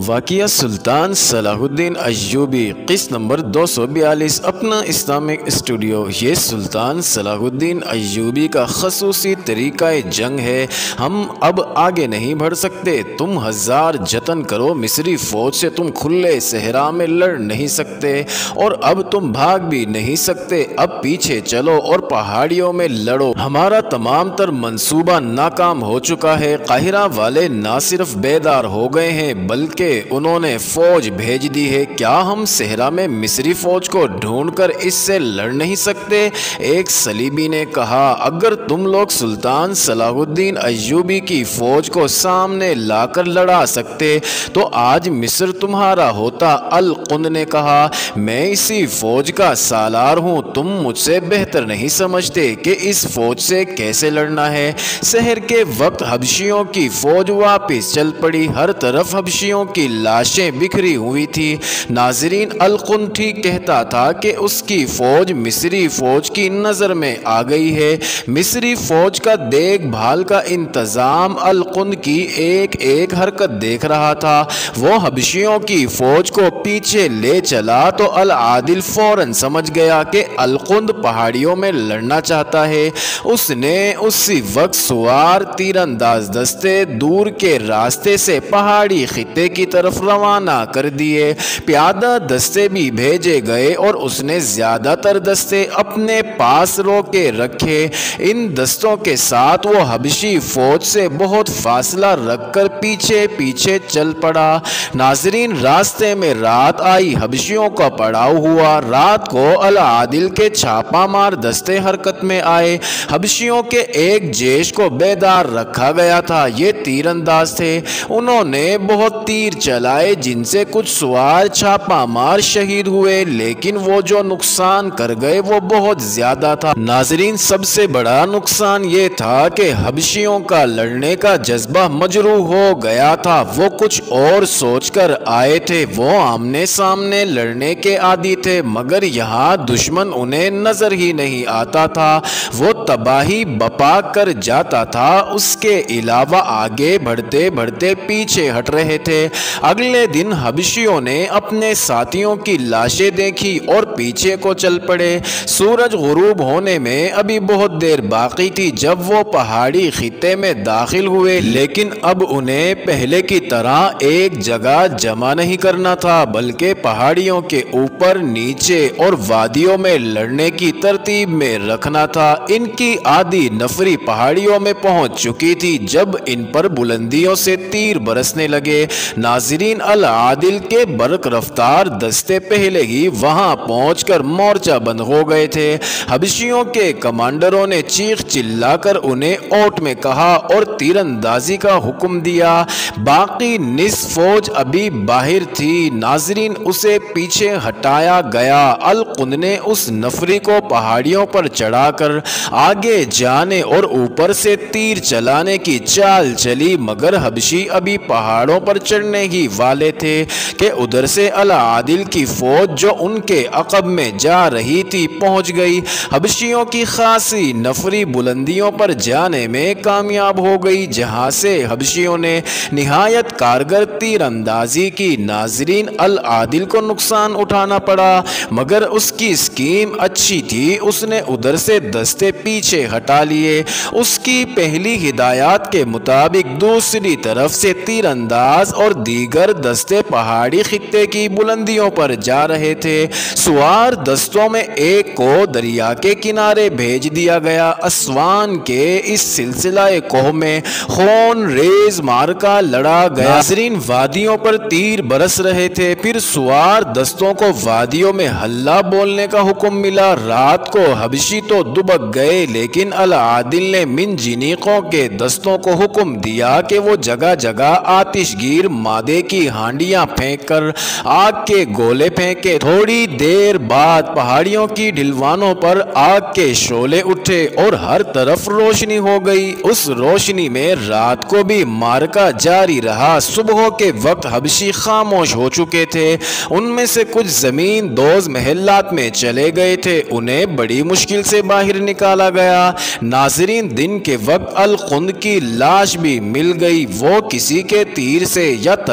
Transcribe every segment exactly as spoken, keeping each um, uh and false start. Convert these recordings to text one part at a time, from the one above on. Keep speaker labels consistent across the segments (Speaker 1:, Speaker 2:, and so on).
Speaker 1: واقعہ سلطان صلاح الدین ایوبی قسط نمبر دو سو بیالیس اپنا اسلامک اسٹوڈیو۔ یہ سلطان صلاح الدین ایوبی کا خصوصی طریقہ جنگ ہے۔ ہم اب آگے نہیں بڑھ سکتے، تم ہزار جتن کرو، مصری فوج سے تم کھلے صحرا میں لڑ نہیں سکتے اور اب تم بھاگ بھی نہیں سکتے۔ اب پیچھے چلو اور پہاڑیوں میں لڑو۔ ہمارا تمام تر منصوبہ ناکام ہو چکا ہے۔ قاہرہ والے نہ صرف بیدار ہو گئے ہیں بلکہ انہوں نے فوج بھیج دی ہے۔ کیا ہم صحرا میں مصری فوج کو ڈھونڈ کر اس سے لڑ نہیں سکتے؟ ایک صلیبی نے کہا، اگر تم لوگ سلطان صلاح الدین ایوبی کی فوج کو سامنے لا کر لڑا سکتے تو آج مصر تمہارا ہوتا۔ القند نے کہا، میں اسی فوج کا سالار ہوں، تم مجھ سے بہتر نہیں سمجھتے کہ اس فوج سے کیسے لڑنا ہے۔ سحر کے وقت حبشیوں کی فوج واپس چل پڑی، ہر طرف حبشیوں کی لاشیں بکھری ہوئی تھی۔ ناظرین، القند ٹھیک کہتا تھا کہ اس کی فوج مصری فوج کی نظر میں آ گئی ہے۔ مصری فوج کا دیکھ بھال کا انتظام القند کی ایک ایک حرکت دیکھ رہا تھا۔ وہ حبشیوں کی فوج کو پیچھے لے چلا تو العادل فوراً سمجھ گیا کہ القند پہاڑیوں میں لڑنا چاہتا ہے۔ اس نے اسی وقت سوار تیر انداز دستے دور کے راستے سے پہاڑی خطے کی طرف روانہ کر دیے۔ پیادہ دستے بھی بھیجے گئے اور اس نے زیادہ تر دستے اپنے پاس روکے رکھے۔ ان دستوں کے ساتھ وہ حبشی فوج سے بہت فاصلہ رکھ کر پیچھے پیچھے چل پڑا۔ ناظرین، راستے میں رات آئی، حبشیوں کا پڑاؤ ہوا۔ رات کو العادل کے چھاپا مار دستے حرکت میں آئے۔ حبشیوں کے ایک جیش کو بیدار رکھا گیا تھا، یہ تیر انداز تھے۔ انہوں نے بہت تیر چلائے جن سے کچھ سوار چھاپا مار شہید ہوئے، لیکن وہ جو نقصان کر گئے وہ بہت زیادہ تھا۔ ناظرین، سب سے بڑا نقصان یہ تھا کہ حبشیوں کا لڑنے کا جذبہ مجروح ہو گیا تھا۔ وہ کچھ اور سوچ کر آئے تھے، وہ آمنے سامنے لڑنے کے عادی تھے، مگر یہاں دشمن انہیں نظر ہی نہیں آتا تھا، وہ تباہی بپا کر جاتا تھا۔ اس کے علاوہ آگے بڑھتے بڑھتے پیچھے ہٹ رہے تھے۔ اگلے دن حبشیوں نے اپنے ساتھیوں کی لاشیں دیکھی اور پیچھے کو چل پڑے۔ سورج غروب ہونے میں ابھی بہت دیر باقی تھی جب وہ پہاڑی خطے میں داخل ہوئے، لیکن اب انہیں پہلے کی طرح ایک جگہ جمع نہیں کرنا تھا بلکہ پہاڑیوں کے اوپر، نیچے اور وادیوں میں لڑنے کی ترتیب میں رکھنا تھا۔ ان کی آدھی نفری پہاڑیوں میں پہنچ چکی تھی جب ان پر بلندیوں سے تیر برسنے لگے۔ ناظرین، العادل کے برق رفتار دستے پہلے ہی وہاں پہنچ کر مورچہ بند ہو گئے تھے۔ حبشیوں کے کمانڈروں نے چیخ چلا کر انہیں اوٹ میں کہا اور تیر اندازی کا حکم دیا۔ باقی نصف فوج ابھی باہر تھی۔ ناظرین، اسے پیچھے ہٹایا گیا۔ القند نے اس نفری کو پہاڑیوں پر چڑھا کر آگے جانے اور اوپر سے تیر چلانے کی چال چلی، مگر حبشی ابھی پہاڑوں پر چڑھنے ہی والے تھے کہ ادھر سے العادل کی فوج جو ان کے عقب میں جا رہی تھی پہنچ گئی۔ حبشیوں کی خاصی نفری بلندیوں پر جانے میں کامیاب ہو گئی جہاں سے حبشیوں نے نہایت کارگر تیر اندازی کی۔ ناظرین، العادل کو نقصان اٹھانا پڑا مگر اس کی اسکیم اچھی تھی، اس نے ادھر سے دستے پیچھے ہٹا لیے۔ اس کی پہلی ہدایات کے مطابق دوسری طرف سے تیر انداز اور دیگر دستے پہاڑی خطے کی بلندیوں پر جا رہے تھے۔ سوار دستوں میں ایک کو دریا کے کنارے بھیج دیا گیا۔ اسوان کے اس سلسلہ کوہ میں خون ریز معرکہ لڑا گیا۔ ناظرین، وادیوں پر تیر برس رہے تھے، پھر سوار دستوں کو وادیوں میں ہلہ بولنے کا حکم ملا۔ رات کو حبشی تو دبک گئے، لیکن العادل نے منجنیقوں کے دستوں کو حکم دیا کہ وہ جگہ جگہ آتش گیر مادے کی ہانڈیاں پھینک کر آگ کے گولے پھینکے۔ تھوڑی دیر بعد پہاڑیوں کی ڈھلوانوں پر آگ کے شعلے اٹھے اور ہر طرف روشنی ہو گئی۔ اس روشنی میں رات کو بھی معرکہ جاری رہا۔ صبح کے وقت حبشی خاموش ہو چکے تھے، ان میں سے کچھ زمین دوز محلات میں چلے گئے تھے، انہیں بڑی مشکل سے باہر نکالا گیا۔ ناظرین، دن کے وقت القند کی لاش بھی مل گئی، وہ کسی کے تیر سے یا تلوار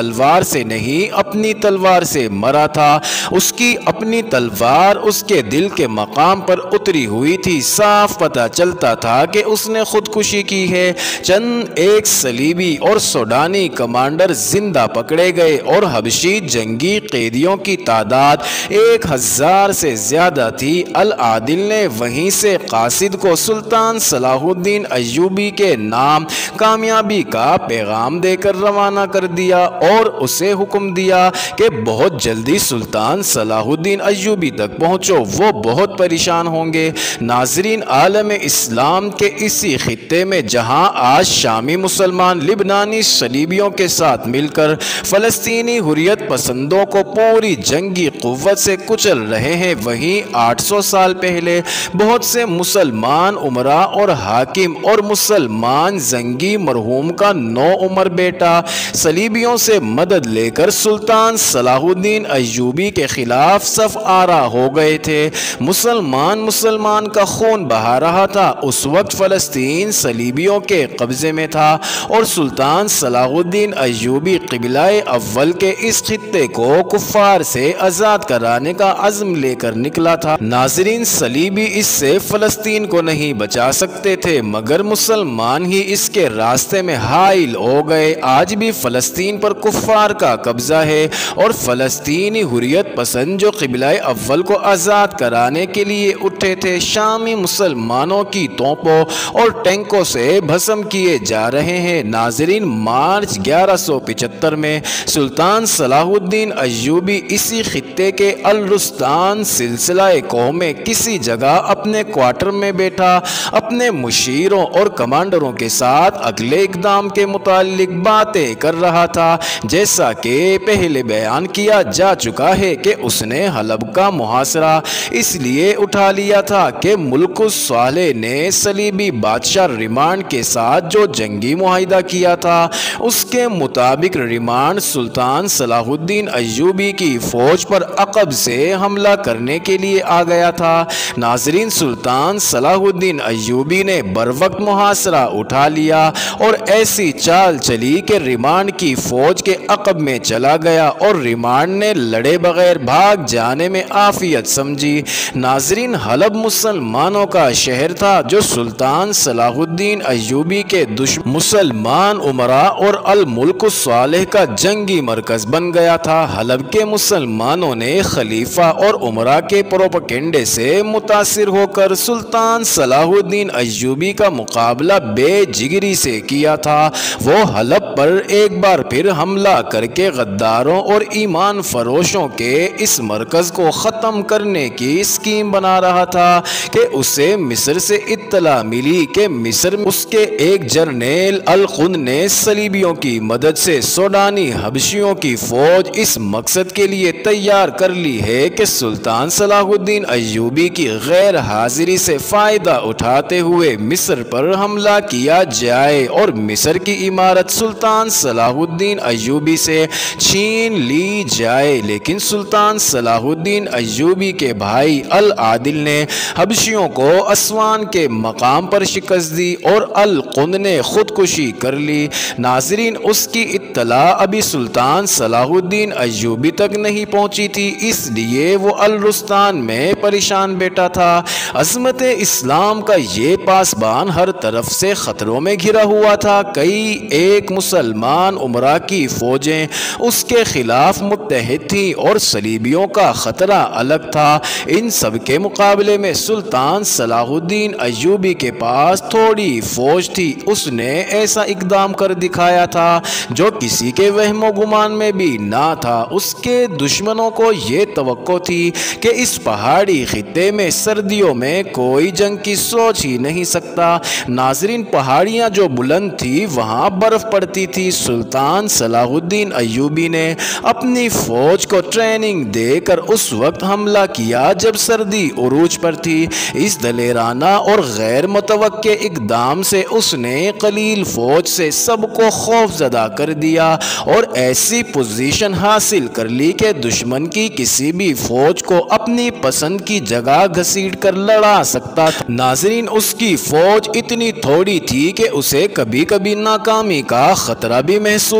Speaker 1: تلوار سے نہیں اپنی تلوار سے مرا تھا۔ اس کی اپنی تلوار اس کے دل کے مقام پر اتری ہوئی تھی۔ صاف پتہ چلتا تھا کہ اس نے خودکشی کی ہے۔ چند ایک صلیبی اور سوڈانی کمانڈر زندہ پکڑے گئے اور حبشی جنگی قیدیوں کی تعداد ایک ہزار سے زیادہ تھی۔ العادل نے وہیں سے قاصد کو سلطان صلاح الدین ایوبی کے نام کامیابی کا پیغام دے کر روانہ کر دیا اور اسے حکم دیا کہ بہت جلدی سلطان صلاح الدین ایوبی تک پہنچو، وہ بہت پریشان ہوں گے۔ ناظرین، عالم اسلام کے اسی خطے میں جہاں آج شامی مسلمان لبنانی صلیبیوں کے ساتھ مل کر فلسطینی حریت پسندوں کو پوری جنگی قوت سے کچل رہے ہیں، وہیں آٹھ سو سال پہلے بہت سے مسلمان امراء اور حاکم اور مسلمان زنگی مرحوم کا نو عمر بیٹا صلیبیوں سے مدد لے کر سلطان صلاح الدین ایوبی کے خلاف صف آرا ہو گئے تھے۔ مسلمان مسلمان کا خون بہا رہا تھا۔ اس وقت فلسطین صلیبیوں کے قبضے میں تھا اور سلطان صلاح الدین ایوبی قبلہ اول کے اس خطے کو کفار سے آزاد کرانے کا عزم لے کر نکلا تھا۔ ناظرین، صلیبی اس سے فلسطین کو نہیں بچا سکتے تھے مگر مسلمان ہی اس کے راستے میں حائل ہو گئے۔ آج بھی فلسطین پر کفار کا قبضہ ہے اور فلسطینی حریت پسند جو قبلہ اول کو آزاد کرانے کے لیے اٹھے تھے، شامی مسلمانوں کی توپوں اور ٹینکوں سے بھسم کیے جا رہے ہیں۔ ناظرین، مارچ گیارہ سو پچہتر میں سلطان صلاح الدین ایوبی اسی خطے کے الرستان سلسلہ کوہ میں کسی جگہ اپنے کوارٹر میں بیٹھا اپنے مشیروں اور کمانڈروں کے ساتھ اگلے اقدام کے متعلق باتیں کر رہا تھا۔ جیسا کہ پہلے بیان کیا جا چکا ہے کہ اس نے حلب کا محاصرہ اس لیے اٹھا لیا تھا کہ ملک الصالح نے صلیبی بادشاہ ریمانڈ کے ساتھ جو جنگی معاہدہ کیا تھا اس کے مطابق ریمانڈ سلطان صلاح الدین ایوبی کی فوج پر عقب سے حملہ کرنے کے لیے آ گیا تھا۔ ناظرین، سلطان صلاح الدین ایوبی نے بروقت محاصرہ اٹھا لیا اور ایسی چال چلی کہ ریمانڈ کی فوج کے عقب میں چلا گیا اور ریمانڈ نے لڑے بغیر بھاگ جانے میں عافیت سمجھی۔ ناظرین، حلب مسلمانوں کا شہر تھا جو سلطان صلاح الدین ایوبی کے دشمن مسلمان امراء اور الملک الصالح کا جنگی مرکز بن گیا تھا۔ حلب کے مسلمانوں نے خلیفہ اور امراء کے پروپیگنڈے سے متاثر ہو کر سلطان صلاح الدین ایوبی کا مقابلہ بے جگری سے کیا تھا۔ وہ حلب پر ایک بار پھر حملہ کر کے غداروں اور ایمان فروشوں کے اس مرکز کو ختم کرنے کی اسکیم بنا رہا تھا کہ اسے مصر سے اطلاع ملی کہ مصر میں اس کے ایک جرنیل القن نے صلیبیوں کی مدد سے سوڈانی حبشیوں کی فوج اس مقصد کے لیے تیار کر لی ہے کہ سلطان صلاح الدین ایوبی کی غیر حاضری سے فائدہ اٹھاتے ہوئے مصر پر حملہ کیا جائے اور مصر کی عمارت سلطان صلاح الدین ایوبی سے چھین لی جائے۔ لیکن سلطان صلاح الدین ایوبی کے بھائی العادل نے حبشیوں کو اسوان کے مقام پر شکست دی اور القن نے خودکشی کر لی۔ ناظرین، اس کی اطلاع ابھی سلطان صلاح الدین ایوبی تک نہیں پہنچی تھی، اس لیے وہ الرستان میں پریشان بیٹھا تھا۔ عظمت اسلام کا یہ پاسبان ہر طرف سے خطروں میں گھرا ہوا تھا۔ کئی ایک مسلمان امراء کی فوجیں اس کے خلاف متحد تھیں اور صلیبیوں کا خطرہ الگ تھا۔ ان سب کے مقابلے میں سلطان صلاح الدین ایوبی کے پاس تھوڑی فوج تھی۔ اس نے ایسا اقدام کر دکھایا تھا جو کسی کے وہم و گمان میں بھی نہ تھا۔ اس کے دشمنوں کو یہ توقع تھی کہ اس پہاڑی خطے میں سردیوں میں کوئی جنگ کی سوچ ہی نہیں سکتا۔ ناظرین، پہاڑیاں جو بلند تھی وہاں برف پڑتی تھی۔ سلطان صلاح الدین ایوبی نے اپنی فوج کو ٹریننگ دے کر اس وقت حملہ کیا جب سردی عروج پر تھی۔ اس دلیرانہ اور غیر متوقع اقدام سے اس نے قلیل فوج سے سب کو خوف زدہ کر دیا اور ایسی پوزیشن حاصل کر لی کہ دشمن کی کسی بھی فوج کو اپنی پسند کی جگہ گھسیٹ کر لڑا سکتا تھا۔ ناظرین، اس کی فوج اتنی تھوڑی تھی کہ اسے کبھی کبھی ناکامی کا خطرہ بھی محسوس ہونے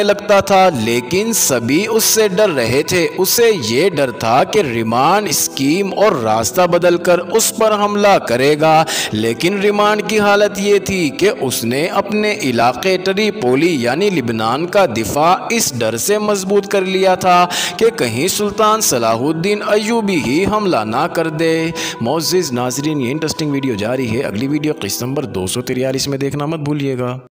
Speaker 1: لگتا تھا، لیکن سبھی اس سے ڈر رہے تھے۔ اسے یہ ڈر تھا کہ ریمان اسکیم اور راستہ بدل کر اس پر حملہ کرے گا، لیکن ریمان کی حالت یہ تھی کہ اس نے اپنے علاقے ٹریپولی یعنی لبنان کا دفاع اس ڈر سے مضبوط کر لیا تھا کہ کہیں سلطان صلاح الدین ایوبی ہی حملہ نہ کر دے۔ معزز ناظرین، یہ انٹرسٹنگ ویڈیو جاری ہے، اگلی ویڈیو قسط نمبر دو سو تریالیس میں دیکھنا مت بھولیے گا۔